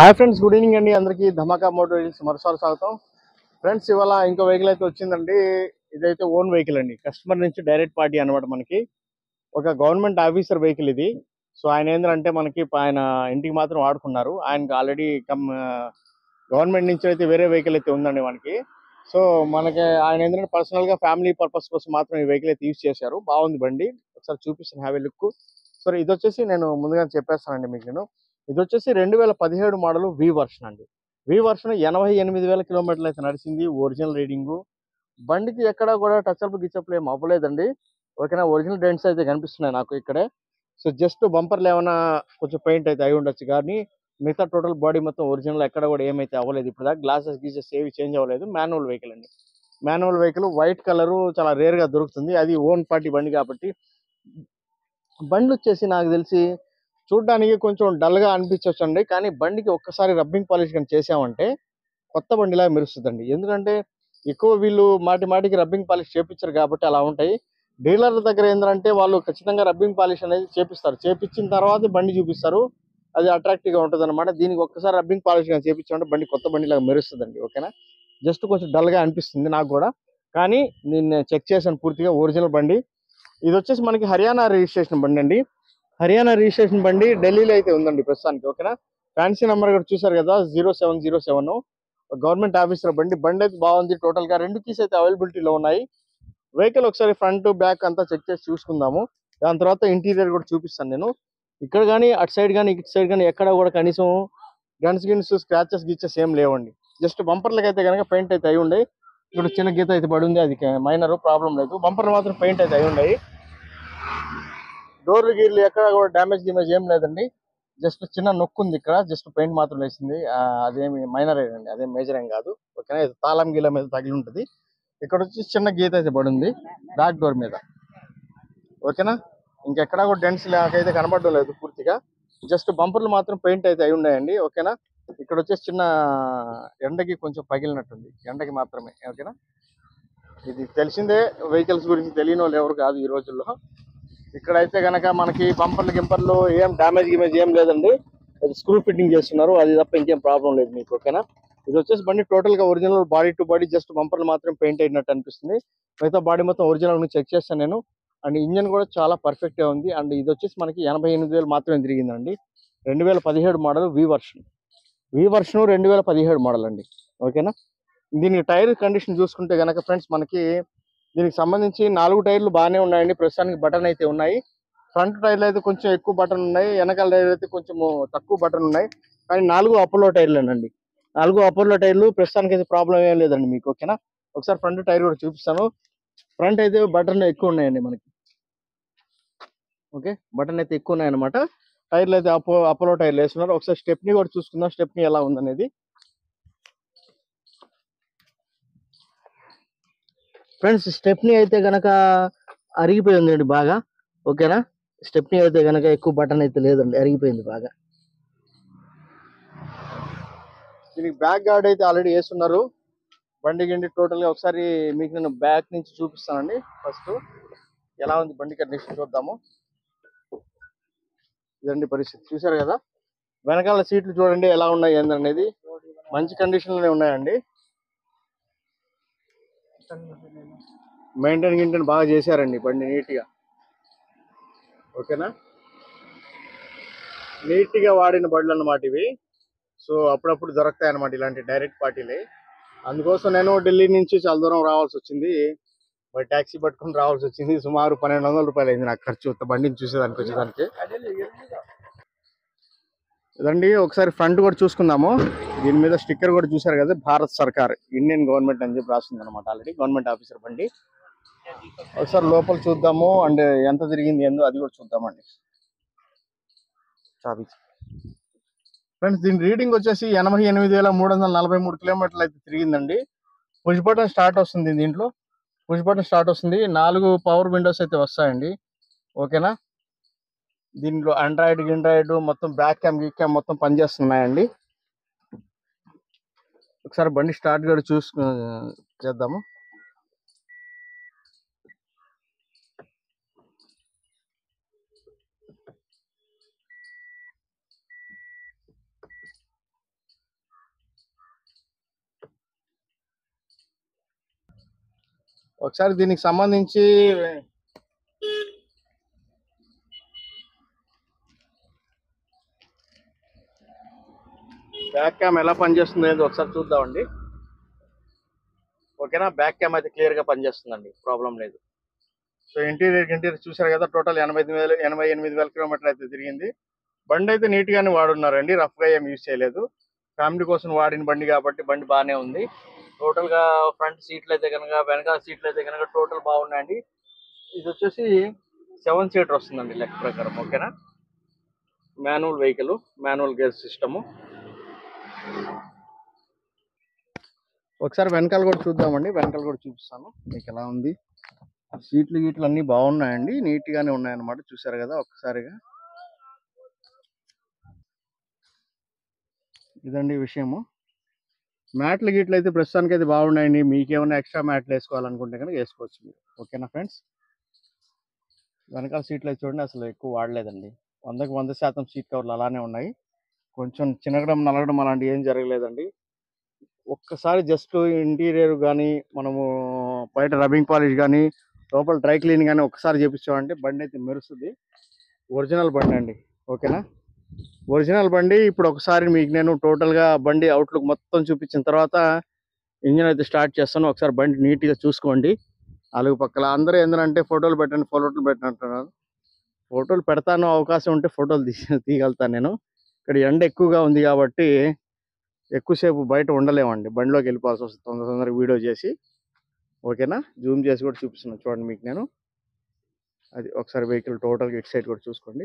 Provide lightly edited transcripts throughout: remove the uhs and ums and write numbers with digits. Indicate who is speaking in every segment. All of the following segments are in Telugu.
Speaker 1: హాయ్ ఫ్రెండ్స్, గుడ్ ఈవినింగ్ అండి. అందరికీ ధమాకా మోటో మరోసారి స్వాగతం. ఫ్రెండ్స్, ఇవాళ ఇంకో వెహికల్ అయితే వచ్చిందండి. ఇదైతే ఓన్ వెహికల్ అండి, కస్టమర్ నుంచి డైరెక్ట్ పార్టీ అనమాట. మనకి ఒక గవర్నమెంట్ ఆఫీసర్ వెహికల్ ఇది. సో ఆయన ఏంటంటే మనకి ఆయన ఇంటికి మాత్రం వాడుకున్నారు. ఆయనకి ఆల్రెడీ గవర్నమెంట్ నుంచి అయితే వేరే వెహికల్ అయితే ఉందండి మనకి. సో మనకి ఆయన ఏంటంటే పర్సనల్గా ఫ్యామిలీ పర్పస్ కోసం మాత్రం ఈ వెహికల్ అయితే యూజ్ చేశారు. బాగుంది బండి, ఒకసారి చూపిస్తాను, హ్యావ్ ఏ లుక్. సో ఇది వచ్చేసి నేను ముందుగా చెప్పేస్తానండి మీకు. ఇది వచ్చేసి 2017 మోడల్ వి వర్షన్ అండి. వి వర్షన్ 88,000 కిలోమీటర్లు అయితే నడిచింది. Original reading. బండికి ఎక్కడ కూడా టచ్అప్ గిచ్చప్లు ఏం అవ్వలేదండి. ఓకేనా, ఒరిజినల్ డెంట్స్ అయితే కనిపిస్తున్నాయి నాకు ఇక్కడే. సో జస్ట్ బంపర్లు ఏమైనా కొంచెం పెయింట్ అయితే అయి ఉండొచ్చు, కానీ మిగతా టోటల్ బాడీ మొత్తం ఒరిజినల్, ఎక్కడ కూడా ఏమైతే అవ్వలేదు. ఇప్పుడు దాకా గ్లాసెస్ గీసెస్ ఏవి చేంజ్ అవ్వలేదు. మాన్యువల్ వెహికల్ అండి. మాన్యువల్ వెహికల్, వైట్ కలర్ చాలా రేర్ గా దొరుకుతుంది. అది ఓన్ పార్టీ బండి కాబట్టి. బండి వచ్చేసి నాకు తెలిసి చూడడానికి కొంచెం డల్ గా అనిపించవచ్చు అండి, కానీ బండికి ఒక్కసారి రబ్బింగ్ పాలిష్ కానీ చేసామంటే కొత్త బండిలా మెరుస్తుందండి. ఎందుకంటే ఎక్కువ వీళ్ళు మాటి మాటికి రబ్బింగ్ పాలిష్ చేపించారు కాబట్టి అలా ఉంటాయి. డీలర్ల దగ్గర ఏంటంటే వాళ్ళు ఖచ్చితంగా రబ్బింగ్ పాలిష్ అనేది చేపిస్తారు. చేపించిన తర్వాత బండి చూపిస్తారు, అది అట్రాక్టివ్ గా ఉంటుంది అనమాట. దీనికి ఒక్కసారి రబ్బింగ్ పాలిష్ కానీ చేపించామంటే బండి కొత్త బండిలాగా మెరుస్తుందండి. ఓకేనా, జస్ట్ కొంచెం డల్ గా అనిపిస్తుంది నాకు కూడా, కానీ నేను చెక్ చేశాను పూర్తిగా ఒరిజినల్ బండి. ఇది వచ్చేసి మనకి హర్యానా రిజిస్ట్రేషన్ బండి అండి. హర్యానా రిజిస్ట్రేషన్ బండి ఢిల్లీలో అయితే ఉందండి ప్రస్తుతానికి. ఓకేనా, ఫ్యాన్సీ నెంబర్ కూడా చూసారు కదా, 0707. గవర్నమెంట్ ఆఫీసర్ బండి. బండి అయితే బాగుంది. టోటల్ గా 2 కీస్ అయితే అవైలబిలిటీలో ఉన్నాయి. వెహికల్ ఒకసారి ఫ్రంట్ బ్యాక్ అంతా చెక్ చేసి చూసుకుందాము. దాని తర్వాత ఇంటీరియర్ కూడా చూపిస్తాను నేను. ఇక్కడ కానీ అటు సైడ్ కానీ ఇటు సైడ్ కానీ ఎక్కడ కూడా కనీసం గన్స్ స్క్రాచెస్ గీచెస్ ఏం లేవండి. జస్ట్ బంపర్లకి అయితే కనుక పెయింట్ అయితే అయి ఉండే. ఇక్కడ చిన్న గీత అయితే పడి ఉంది, అది మైనర్, ప్రాబ్లం లేదు. బంపర్లు మాత్రం పెయింట్ అయితే అయి ఉన్నాయి. డోర్లు గీర్లు ఎక్కడ కూడా డ్యామేజ్ ఏం లేదండి. జస్ట్ చిన్న నొక్కు ఉంది ఇక్కడ, జస్ట్ పెయింట్ మాత్రం వేసింది. అదేమి మైనర్ అండి, అదేం మేజర్ ఏం కాదు. ఓకేనా, తాళం గీల మీద తగిలి ఉంటుంది. ఇక్కడ వచ్చి చిన్న గీత అయితే పడింది బ్యాక్ డోర్ మీద. ఓకేనా, ఇంకెక్కడా కూడా డెంట్స్ అయితే కనబడడం లేదు పూర్తిగా. జస్ట్ బంపర్లు మాత్రం పెయింట్ అయితే అయి ఉన్నాయండి. ఓకేనా, ఇక్కడ వచ్చేసి చిన్న ఎండకి కొంచెం పగిలినట్టుంది, ఎండకి మాత్రమే. ఓకేనా, ఇది తెలిసిందే, వెహికల్స్ గురించి తెలియని వాళ్ళు ఎవరు కాదు ఈ రోజుల్లో. ఇక్కడైతే కనుక మనకి బంపర్లు ఏం డ్యామేజ్ ఏం లేదండి. అది స్క్రూ ఫిట్టింగ్ చేస్తున్నారు, అది తప్ప ఇంకేం ప్రాబ్లం లేదు మీకు. ఓకేనా, ఇది వచ్చేసి బండి టోటల్ గా original, body to body. Just బంపర్లు మాత్రం పెయింట్ అయినట్టు అనిపిస్తుంది. మిగతా బాడీ మొత్తం ఒరిజినల్ చెక్ చేస్తాను నేను. అండ్ ఇంజన్ కూడా చాలా పర్ఫెక్ట్ గా ఉంది. అండ్ ఇది వచ్చేసి మనకి 88,000 మాత్రమే తిరిగిందండి. 2017 మోడల్ వి వర్షన్. 2017 మోడల్ అండి. ఓకేనా, దీనికి టైర్ కండిషన్ చూసుకుంటే కనుక ఫ్రెండ్స్, మనకి దీనికి సంబంధించి 4 టైర్లు బాగానే ఉన్నాయండి. ప్రస్తుతానికి బటన్ అయితే ఉన్నాయి. ఫ్రంట్ టైర్లు అయితే కొంచెం ఎక్కువ బటన్ ఉన్నాయి, వెనకాల టైర్లు అయితే కొంచెం తక్కువ బటన్ ఉన్నాయి. కానీ 4 అపోలో టైర్లేనండి. 4 అపోలో టైర్లు ప్రస్తుతానికి అయితే ప్రాబ్లం ఏం లేదండి మీకు. ఓకేనా, ఒకసారి ఫ్రంట్ టైర్ కూడా చూపిస్తాను. ఫ్రంట్ అయితే బటన్ ఎక్కువ ఉన్నాయండి మనకి. ఓకే, బటన్ అయితే ఎక్కువ ఉన్నాయన్నమాట. టైర్లు అయితే అపోలో టైర్లు వేస్తున్నారు. ఒకసారి స్టెప్ని కూడా చూసుకుందాం, స్టెప్ని ఎలా ఉందనేది. ఫ్రెండ్స్, స్టెప్ని అయితే గనక అరిగిపోయి ఉందండి బాగా. ఓకేనా, స్టెప్ని అయితే గనక ఎక్కువ బటన్ అయితే లేదండి, అరిగిపోయింది బాగా. దీనికి బ్యాక్ గార్డ్ అయితే ఆల్రెడీ వేస్తున్నారు. బండి గిండి టోటల్ గా ఒకసారి మీకు నేను బ్యాక్ నుంచి చూపిస్తానండి. ఫస్ట్ ఎలా ఉంది బండి కండిషన్ చూద్దాము. ఇదండి పరిస్థితి, చూసారు కదా. వెనకాల సీట్లు చూడండి ఎలా ఉన్నాయి ఏందనేది. మంచి కండిషన్ లోనే ఉన్నాయండి. మెయింటైన్ బాగా చేశారండి బండి నీట్ గా. ఓకేనా, నీట్ గా వాడిన బండ్లు అన్నమాట ఇవి. సో అప్పుడప్పుడు దొరుకుతాయి అన్నమాట ఇలాంటి డైరెక్ట్ పార్టీలే. అందుకోసం నేను ఢిల్లీ నుంచి చాలా దూరం రావాల్సి వచ్చింది. మరి ట్యాక్సీ పట్టుకుని రావాల్సి వచ్చింది. సుమారు 1,200 రూపాయలు అయింది నాకు ఖర్చు, బండిని చూసేదానికి వచ్చేదానికి. ఇదండి, ఒకసారి ఫ్రంట్ కూడా చూసుకుందాము. దీని మీద స్టిక్కర్ కూడా చూసారు కదా, భారత్ సర్కార్, ఇండియన్ గవర్నమెంట్ అని చెప్పి రాస్తుంది అనమాట. ఆల్రెడీ గవర్నమెంట్ ఆఫీసర్ బండి. ఒకసారి లోపల చూద్దాము, అండ్ ఎంత తిరిగింది ఏందో అది కూడా చూద్దామండి. ఫ్రెండ్స్, దీని రీడింగ్ వచ్చేసి 88,343 కిలోమీటర్లు అయితే తిరిగిందండి. పుష్ బటన్ స్టార్ట్ వస్తుంది దీంట్లో. పుష్ బటన్ స్టార్ట్ వస్తుంది. 4 పవర్ విండోస్ అయితే వస్తాయండి. ఓకేనా, దీంట్లో ఆండ్రాయిడ్ మొత్తం బ్యాక్ క్యామ్ క్యామ్ మొత్తం పనిచేస్తున్నాయండి. ఒకసారి బండి స్టార్ట్ కూడా చేద్దాము. ఒకసారి దీనికి సంబంధించి బ్యాక్ క్యామ్ ఎలా పనిచేస్తుంది అనేది ఒకసారి చూద్దామండి. ఓకేనా, బ్యాక్ క్యామ్ అయితే క్లియర్గా పనిచేస్తుందండి, ప్రాబ్లం లేదు. సో ఇంటీరియర్ చూసారు కదా, టోటల్ 88,000 కిలోమీటర్లు అయితే తిరిగింది. బండి అయితే నీట్గానే వాడున్నారండి, రఫ్గా ఏం యూజ్ చేయలేదు. ఫ్యామిలీ కోసం వాడిన బండి కాబట్టి బండి బాగానే ఉంది. టోటల్గా ఫ్రంట్ సీట్లు అయితే కనుక, వెనకాల సీట్లు అయితే కనుక టోటల్ బాగున్నాయండి. ఇది వచ్చేసి 7 సీటర్ వస్తుందండి లెక్క ప్రకారం. ఓకేనా, manual vehicle, manual gear system. ఒకసారి వెనకాల కూడా చూద్దామండి, వెనకాల కూడా చూపిస్తాను మీకు ఎలా ఉంది. సీట్లు గీట్లు అన్నీ బాగున్నాయండి, నీట్గానే ఉన్నాయన్నమాట. చూసారు కదా ఒక్కసారిగా. ఇదండి విషయము. మ్యాట్లు గీట్లు అయితే ప్రస్తుతానికి అయితే బాగున్నాయండి. మీకేమైనా ఎక్స్ట్రా మ్యాట్లు వేసుకోవాలనుకుంటే కనుక వేసుకోవచ్చు మీరు. ఓకేనా ఫ్రెండ్స్, వెనకాల సీట్లు అయితే చూడండి, అసలు ఎక్కువ వాడలేదండి. 100% సీట్ కవర్లు అలానే ఉన్నాయి. కొంచెం చినగడం నలగడం అలాంటివి ఏం జరగలేదండి. ఒక్కసారి జస్ట్ ఇంటీరియర్ కానీ, మనము బయట రబ్బింగ్ పాలిష్ కానీ, లోపల డ్రై క్లీన్ కానీ ఒక్కసారి చేపించామంటే బండి అయితే మెరుస్తుంది. ఒరిజినల్ బండి అండి. ఓకేనా, ఒరిజినల్ బండి. ఇప్పుడు ఒకసారి మీకు నేను టోటల్గా బండి అవుట్లుక్ మొత్తం చూపించిన తర్వాత ఇంజిన్ అయితే స్టార్ట్ చేస్తాను. ఒకసారి బండి నీట్గా చూసుకోండి. అలుగు పక్కల అందరూ ఏంటంటే ఫోటోలు పెట్టండి, ఫోటోలు పెట్టండి అంటున్నారు. ఫోటోలు పెడతాను, అవకాశం ఉంటే ఫోటోలు తీయగలుగుతాను నేను. ఇక్కడ ఎండ ఎక్కువగా ఉంది కాబట్టి ఎక్కువసేపు బయట ఉండలేమండి, బండిలోకి వెళ్ళిపోవాల్సి వస్తుంది తొందరగా వీడియో చేసి. ఓకేనా, జూమ్ చేసి కూడా చూపిస్తున్నాను చూడండి మీకు నేను. అది ఒకసారి వెహికల్ టోటల్గా ఇటు సైడ్ కూడా చూసుకోండి.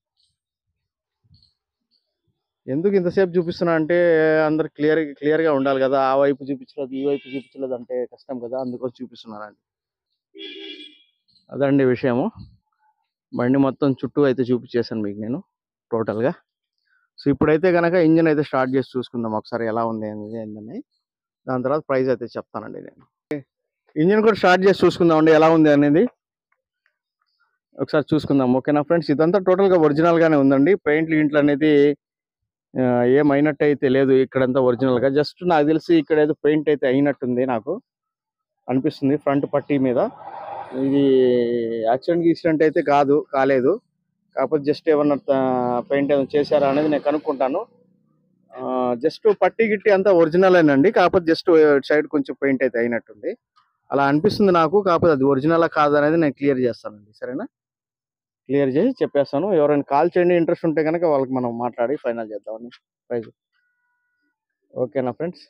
Speaker 1: ఎందుకు ఇంతసేపు చూపిస్తున్నా అంటే అందరు క్లియర్గా ఉండాలి కదా. ఆ వైపు చూపించలేదు, ఈ వైపు చూపించలేదు అంటే కష్టం కదా, అందుకోసం చూపిస్తున్నానండి. అదండి విషయము. బండి మొత్తం చుట్టూ అయితే చూపించేసాను మీకు నేను టోటల్గా. సో ఇప్పుడైతే కనుక ఇంజిన్ అయితే స్టార్ట్ చేసి చూసుకుందాం ఒకసారి ఎలా ఉంది ఏందని. దాని తర్వాత ప్రైస్ అయితే చెప్తానండి నేను. ఇంజిన్ కూడా స్టార్ట్ చేసి చూసుకుందాం అండి ఎలా ఉంది అనేది ఒకసారి చూసుకుందాం. ఓకేనా ఫ్రెండ్స్, ఇదంతా టోటల్గా ఒరిజినల్గానే ఉందండి. పెయింట్లు గింట్లు అనేది ఏమైనట్టు అయితే లేదు. ఇక్కడంతా ఒరిజినల్గా జస్ట్ నాకు తెలిసి ఇక్కడ ఏదో పెయింట్ అయితే అయినట్టుంది, నాకు అనిపిస్తుంది ఫ్రంట్ పట్టీ మీద. ఇది యాక్సిడెంట్ అయితే కాలేదు. కాకపోతే జస్ట్ ఏమన్నా పెయింట్ ఏమైనా చేశారా అనేది నేను కనుక్కుంటాను. జస్ట్ పట్టీ గిట్టి అంతా ఒరిజినలేనండి, కాకపోతే జస్ట్ సైడ్ కొంచెం పెయింట్ అయితే అయినట్టుంది, అలా అనిపిస్తుంది నాకు. కాకపోతే అది ఒరిజినల్ కాదనేది నేను క్లియర్ చేస్తానండి. సరేనా, క్లియర్ చేసి చెప్పేస్తాను. ఎవరైనా కాల్ చేయండి, ఇంట్రెస్ట్ ఉంటే కనుక వాళ్ళకి మనం మాట్లాడి ఫైనల్ చేద్దామని ప్రైజ్. ఓకేనా ఫ్రెండ్స్,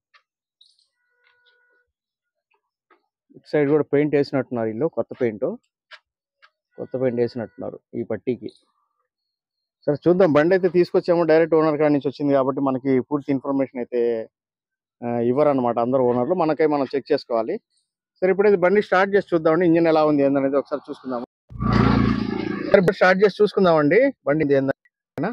Speaker 1: ఇటు సైడ్ కూడా పెయింట్ వేసినట్టున్నారు, ఇల్లు కొత్త పెయింట్ వేసినట్టున్నారు ఈ పట్టీకి. సరే చూద్దాం, బండి అయితే తీసుకొచ్చాము, డైరెక్ట్ ఓనర్ కాడ నుంచి వచ్చింది కాబట్టి మనకి పూర్తి ఇన్ఫర్మేషన్ అయితే ఇవ్వరు అనమాట అందరు ఓనర్లు. మనం చెక్ చేసుకోవాలి. సరే ఇప్పుడైతే బండి స్టార్ట్ చేసి చూద్దామండి, ఇంజిన్ ఎలా ఉంది ఏందనేది ఒకసారి చూసుకుందాము. స్టార్ట్ చేసి చూసుకుందామండి బండి ఏందన్నా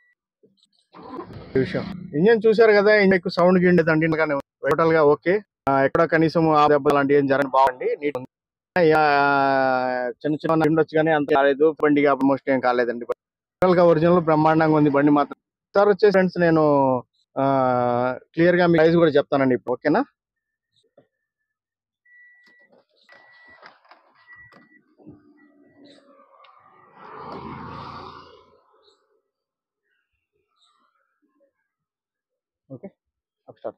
Speaker 1: విషయం. ఇంజిన్ చూసారు కదా, ఇంజిన్ సౌండ్ గిండేదండి, టోటల్ గా ఓకే. ఎక్కడ కనీసం ఆ దెబ్బ లాంటి ఏం జరగని బాగుంది, నీట్ ఉంది. చిన్న చిన్న ఉండొచ్చు కానీ అంత కాలేదు. బండి ఆల్మోస్ట్ ఏం కాలేదండి. టోటల్ గా ఒరిజినల్ బ్రహ్మాండంగా ఉంది బండి మాత్రం. సార్ వచ్చేసి ఫ్రెండ్స్ నేను క్లియర్ గా మీ ప్రైస్ కూడా చెప్తానండి ఇప్పుడు. ఓకేనా, ఓకే స్టార్ట్.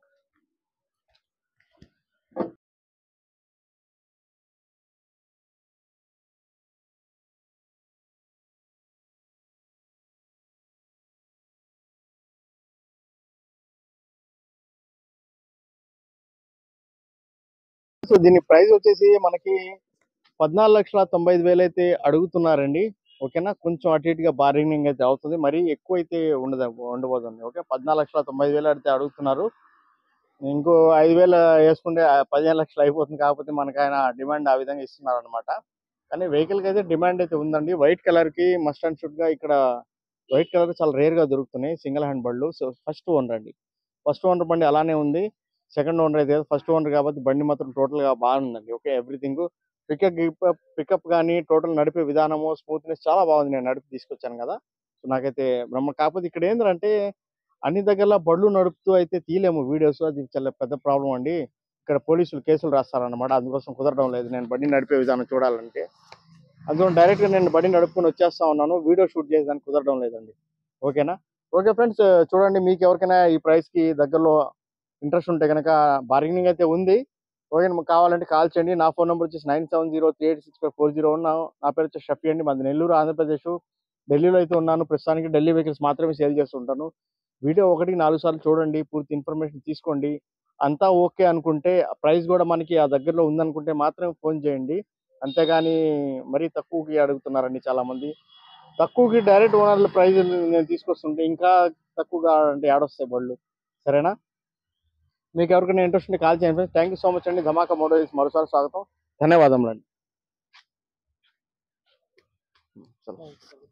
Speaker 1: సో దీని ప్రైస్ వచ్చేసి మనకి 14,95,000 అయితే అడుగుతున్నారండి. ఓకేనా, కొంచెం అటు ఇటుగా బార్గెనింగ్ అయితే అవుతుంది, మరి ఎక్కువ అయితే ఉండబోదండి. ఓకే, 14,95,000 అయితే అడుగుతున్నారు. ఇంకో 5,000 వేసుకుంటే 15 లక్షలు అయిపోతుంది. కాకపోతే మనకి ఆయన డిమాండ్ ఆ విధంగా ఇస్తున్నారు అనమాట. కానీ వెహికల్ కి అయితే డిమాండ్ అయితే ఉందండి. వైట్ కలర్ కి మస్ట్ అండ్ షుడ్ గా ఇక్కడ వైట్ కలర్ చాలా రేర్ గా దొరుకుతున్నాయి సింగిల్ హ్యాండ్ బళ్ళు. సో ఫస్ట్ ఓనర్ అండి, ఫస్ట్ ఓనర్ బండి అలానే ఉంది. సెకండ్ ఓనర్ అయితే ఫస్ట్ ఓనర్ కాబట్టి బండి మాత్రం టోటల్ గా బాగుందండి. ఓకే, ఎవ్రీథింగ్ పికప్ కానీ టోటల్ నడిపే విధానము స్మూత్నెస్ చాలా బాగుంది. నేను నడిపి తీసుకొచ్చాను కదా, సో నాకైతే బ్రహ్మ. కాకపోతే ఇక్కడ ఏంటంటే అన్ని దగ్గరలో బళ్ళు నడుపుతూ అయితే తీయలేము వీడియోస్, అది చాలా పెద్ద ప్రాబ్లం అండి. ఇక్కడ పోలీసులు కేసులు రాస్తారన్నమాట. అందుకోసం కుదరడం లేదు నేను బండి నడిపే విధానం చూడాలంటే. అందులో డైరెక్ట్గా నేను బండి నడుపుకొని వచ్చేస్తా ఉన్నాను. వీడియో షూట్ చేసేదానికి కుదరడం లేదండి. ఓకేనా? ఓకే ఫ్రెండ్స్, చూడండి మీకు ఎవరికైనా ఈ ప్రైస్కి దగ్గరలో ఇంట్రెస్ట్ ఉంటే కనుక బార్గెనింగ్ అయితే ఉంది. ఓకే, మీకు కావాలంటే కాల్ చేయండి. నా ఫోన్ నెంబర్ వచ్చేసి 9703865401. నా పేరు వచ్చి షఫీ అండి. మాది నెల్లూరు, ఆంధ్రప్రదేశ్. ఢిల్లీలో అయితే ఉన్నాను ప్రస్తుతానికి. ఢిల్లీ వెహికల్స్ మాత్రమే సేల్ చేస్తుంటాను. వీడియో 1-4 సార్లు చూడండి, పూర్తి ఇన్ఫర్మేషన్ తీసుకోండి. అంతా ఓకే అనుకుంటే, ప్రైస్ కూడా మనకి ఆ దగ్గరలో ఉందనుకుంటే మాత్రం ఫోన్ చేయండి. అంతేగాని మరీ తక్కువకి అడుగుతున్నారండి చాలామంది. తక్కువకి డైరెక్ట్ ఓనర్ల ప్రైస్ నేను తీసుకొస్తుంటే ఇంకా తక్కువగా అంటే ఏడొస్తాయి బళ్ళు. సరేనా? మీకు ఎవరికైనా ఇంట్రెస్ట్ ఉంటే కాల్ చేయండి. థ్యాంక్ యూ సో మచ్ అండి. ధమాకా మోటార్స్ మరోసారి స్వాగతం. ధన్యవాదములండి.